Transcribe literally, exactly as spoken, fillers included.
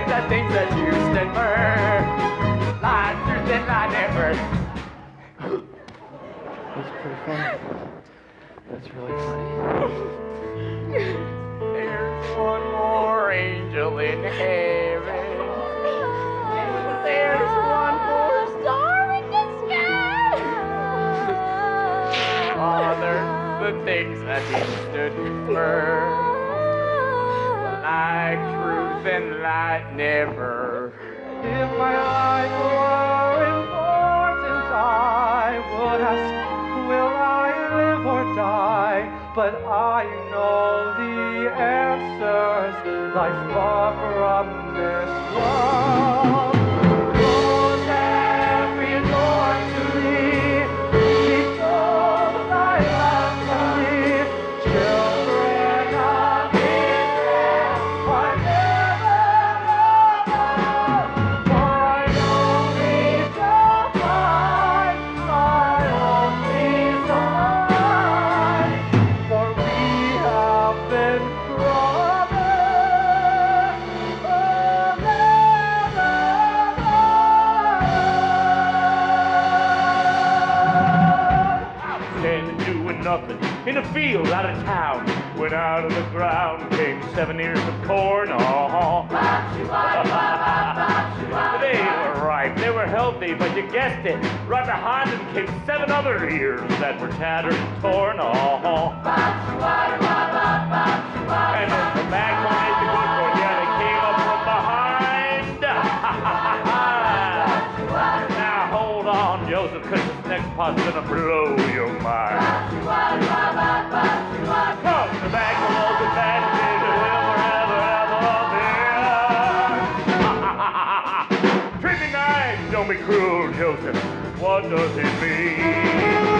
it's the things that you stand for. Lie, truth, and lie never. That's pretty funny. That's really funny. There's one more angel in heaven. There's one more star in the sky. Father, the things that he stood for. Like truth and light never. If my life were important, I would ask, will I live or die? But I know the answers lie far from this world. Close every door to me, because I love to leave. Children of Israel are never alone, for I only shall find my only son. For we have been promised a Standing doing nothing in a field out of town. When out of the ground came seven ears of corn. Oh. They were ripe, they were healthy, but you guessed it. Right behind them came seven other ears that were tattered and torn. Oh. And then the back one is the good corn. Yeah, they came up from behind. Now hold on, Joseph, because this next part's gonna blow your mind. Come to the back of all the bad things, ever, ever, ever, ever. Tripping eyes, don't be cruel, Joseph. What does it mean?